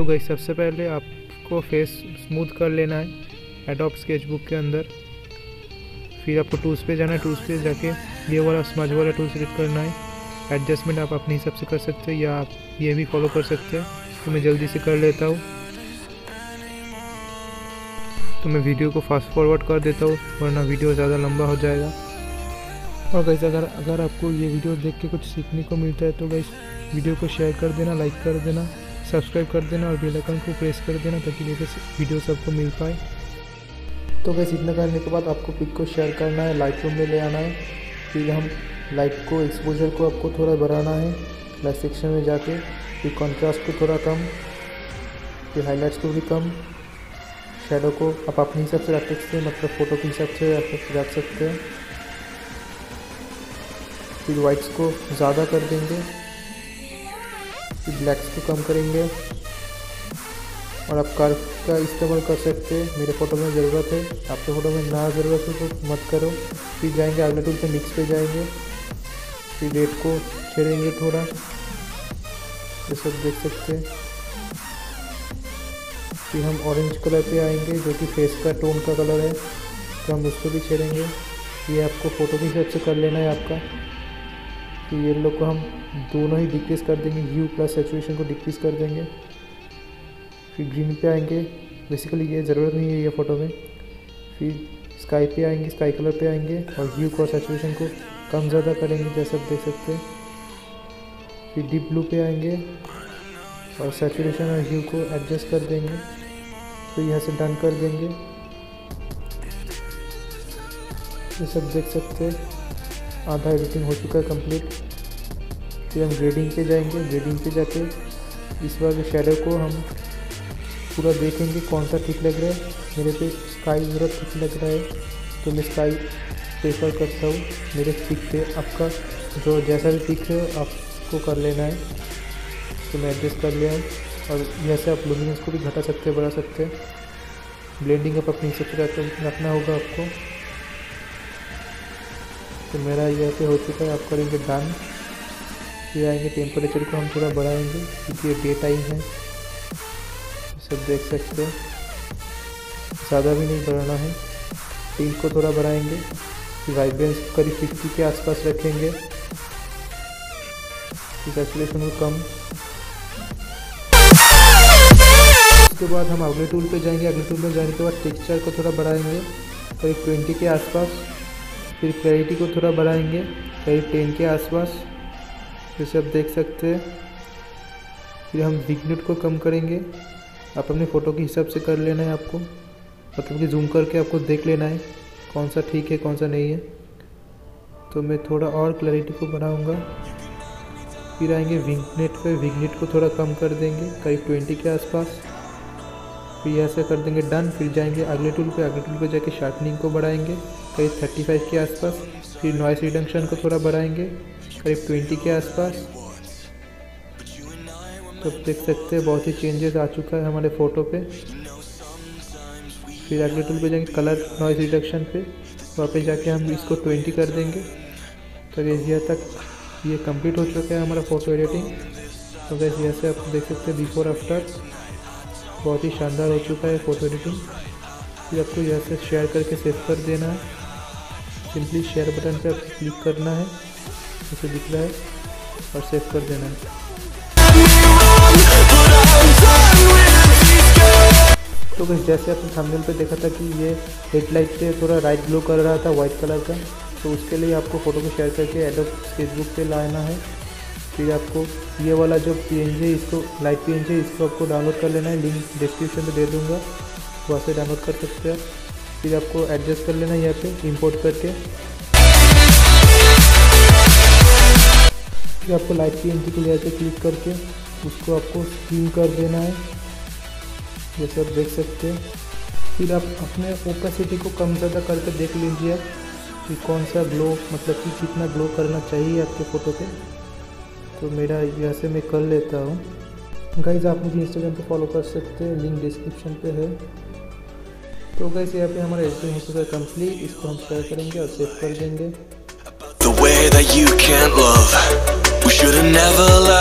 Guys सबसे पहले आपको फेस स्मूथ कर लेना है एडोब स्केचबुक के अंदर। फिर आपको टूल्स पे जाना है, टूल्स पे जाके ये वाला स्मज वाला टूल सेलेक्ट करना है। एडजस्टमेंट आप अपने हिसाब से कर सकते हैं या आप ये भी फॉलो कर सकते हैं, तो मैं जल्दी से कर लेता हूँ। तो मैं वीडियो को फास्ट फॉरवर्ड कर देता हूँ वरना वीडियो ज़्यादा लंबा हो जाएगा। और गाइस अगर आपको ये वीडियो देख के कुछ सीखने को मिलता है तो गाइस वीडियो को शेयर कर देना, लाइक कर देना, सब्सक्राइब कर देना और बेल आइकन को प्रेस कर देना ताकि मेरे वीडियो सबको मिल पाए। तो गाइस इतना करने के बाद आपको पिक को शेयर करना है, लाइट रूम में ले आना है। फिर हम लाइट को एक्सपोजर को आपको थोड़ा बढ़ाना है लाइट सेक्शन में जाके। फिर कॉन्ट्रास्ट को थोड़ा कम, फिर हाईलाइट्स को भी कम, शैडो को आप अपने हिसाब से रख सकते हैं, मतलब फ़ोटो के हिसाब से रख सकते हैं। फिर वाइट्स को ज़्यादा कर देंगे, फिर ब्लैक्स को कम करेंगे। और आप कर्व का इस्तेमाल कर सकते हैं, मेरे फ़ोटो में ज़रूरत है, आपके फ़ोटो में ना ज़रूरत है तो मत करो। फिर जाएंगे अगले टूल पे, मिक्स पे जाएंगे, फिर रेड को छेड़ेंगे थोड़ा, ये सब देख सकते हैं। फिर हम ऑरेंज कलर पे आएंगे जो कि फेस का टोन का कलर है, तो हम उसको भी छेड़ेंगे। ये आपको फ़ोटो के हिसाब से कर लेना है आपका। तो येलो को हम दोनों ही डिक्रीज़ कर देंगे, ह्यू प्लस सैचुरेशन को डिक्रीज़ कर देंगे। फिर ग्रीन पे आएंगे, बेसिकली ये ज़रूरत नहीं है ये फ़ोटो में। फिर स्काई पे आएंगे, स्काई कलर पे आएंगे और ह्यू को सैचुरेशन को कम ज़्यादा करेंगे जैसा आप देख सकते हैं। फिर डीप ब्लू पे आएंगे और सैचुरेशन और ह्यू को एडजस्ट कर देंगे। तो यहाँ से डन कर देंगे, ये सब देख सकते हैं। आधा एडिटिंग हो चुका है कंप्लीट। फिर हम ग्रेडिंग पे जाएंगे, ग्रेडिंग पे जाके इस बार शैडो को हम पूरा देखेंगे कौन सा ठीक लग रहा है। मेरे पे स्काई ज़रा ठीक लग रहा है तो मैं स्काई प्रेफर करता हूँ मेरे पिक पे। आपका जो जैसा भी पिक है आपको कर लेना है, तो मैं एडजस्ट कर लिया है। और यहाँ से आप लुमिनेंस को भी घटा सकते हैं, बढ़ा सकते हैं। ब्लेंडिंग आप अपने हिसाब से रखना होगा आपको। तो मेरा यहाँ पे हो चुका है, आप करेंगे डन। फिर आएंगे टेम्परेचर को हम थोड़ा बढ़ाएंगे क्योंकि ये डे टाइम है, सब देख सकते हैं। ज़्यादा भी नहीं बढ़ाना है। पिंक को थोड़ा बढ़ाएंगे, वाइब्रेंस करीब 50 के आसपास रखेंगे। सैचुरेशन को कम। उसके बाद हम अगले टूल पे जाएंगे, अगले टूल पे जाने के बाद टेक्सचर को थोड़ा बढ़ाएंगे करीब 20 के आसपास। फिर क्लैरिटी को थोड़ा बढ़ाएंगे करीब 10 के आसपास, जैसे आप देख सकते हैं। फिर हम विग्नेट को कम करेंगे, आप अपने फ़ोटो के हिसाब से कर लेना है आपको, मतलब कि जूम करके आपको देख लेना है कौन सा ठीक है कौन सा नहीं है। तो मैं थोड़ा और क्लैरिटी को बढ़ाऊंगा। फिर आएंगे विग्नेट पे, विग्नेट को थोड़ा कम कर देंगे करीब 20 के आसपास। फिर यहाँ से कर देंगे डन। फिर जाएंगे अगले टूल पे, अगले टूल पे जाके शार्पनिंग को बढ़ाएंगे करीब 35 के आसपास। फिर नॉइस रिडक्शन को थोड़ा बढ़ाएंगे करीब 20 के आसपास। तो देख सकते हैं बहुत ही चेंजेस आ चुका है हमारे फ़ोटो पे। फिर अगले टूल पे जाएंगे कलर नॉइस रिडक्शन पे, वहाँ पे जाके हम इसको 20 कर देंगे। तो यहाँ तक ये कंप्लीट हो चुका है हमारा फ़ोटो एडिटिंग। तो वैसे यहाँ से आप देख सकते हैं बिफोर आफ्टर बहुत ही शानदार हो चुका है फ़ोटो एडिटिंग। फिर आपको यहाँ से शेयर करके सेव कर देना है। सिंपली शेयर बटन पे आपको क्लिक करना है, जैसे दिख रहा है, और सेव कर देना है। तो बस जैसे आपने थंबनेल पे देखा था कि ये हेडलाइट पे थोड़ा राइट ग्लो कर रहा था वाइट कलर का, तो उसके लिए आपको फ़ोटो को शेयर करके एडोब स्केचबुक पे लाना है। फिर आपको ये वाला जो PNG है, इसको लाइट PNG है, इसको आपको डाउनलोड कर लेना है। लिंक डिस्क्रिप्शन में दे दूँगा, वहाँ से डाउनलोड कर सकते हैं। फिर आपको एडजस्ट कर लेना है यहाँ पे इंपोर्ट करके। फिर आपको लाइट PNG के लिए ऐसे क्लिक करके उसको आपको स्क्रीन कर देना है, जैसे आप देख सकते हैं। फिर आप अपने ओपेसिटी को कम ज़्यादा करके देख लीजिए कि कौन सा ग्लो, मतलब कि कितना ग्लो करना चाहिए आपके फ़ोटो पे। तो मेरा यहाँ से मैं कर लेता हूँ। गाइस आप मुझे इंस्टाग्राम पे फॉलो कर सकते हैं, लिंक डिस्क्रिप्शन पे है। तो गाइस यहाँ पे हमारा एडिटिंग हो चुका है कंप्लीट, इसको हम शेयर करेंगे और सेव कर देंगे।